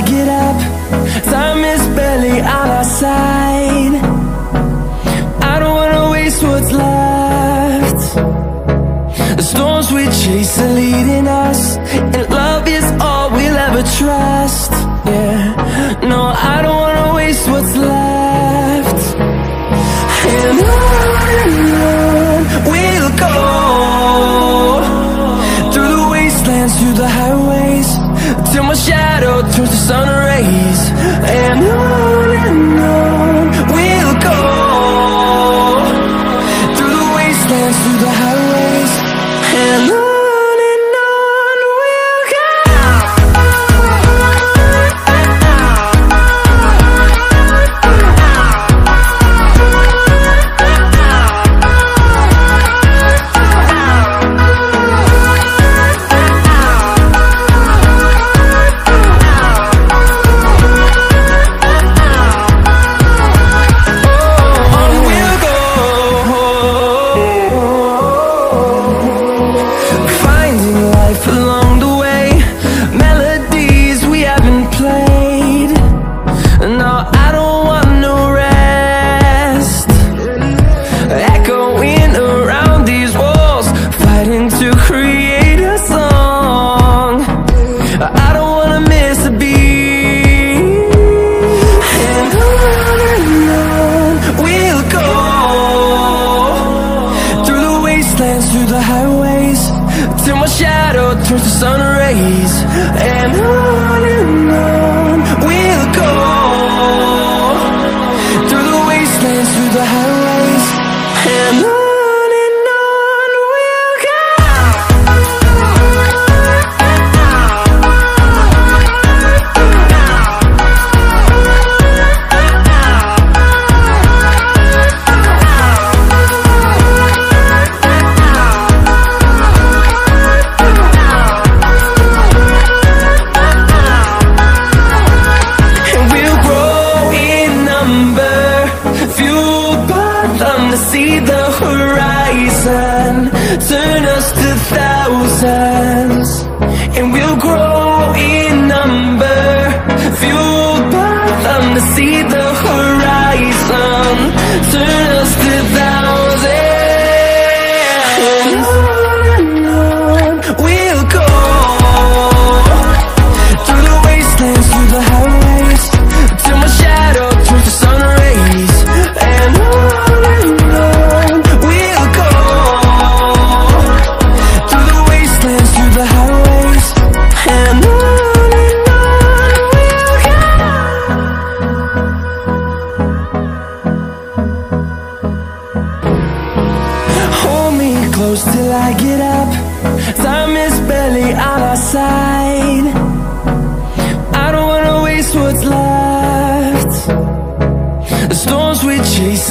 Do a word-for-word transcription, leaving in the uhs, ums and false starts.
I get up. Time is barely on our side. I don't wanna waste what's left. The storms we chase are leading us, and love is all we'll ever trust. Yeah, no, I don't wanna waste what's left. And on and on we'll go, through the wastelands, through the highways, till my shadow turns to sun rays. And on and on we'll go, through the wastelands, through the highways, and on. Through the highways, till my shadow turns to sun rays. And on and on we'll go, through the wastelands, through the highways, and on. See the horizon turn us to thousands, and we'll grow in number, fueled by them. To see the horizon turn us to thousands, and on and on we'll go, through the wastelands, through the highways, till my shadow turns to sun rays. And on and on we'll go, through the wastelands, through the highways, and on and on we'll go. Hold me close till I get up. Time is barely on our side. I don't wanna waste what's left. The storms we chase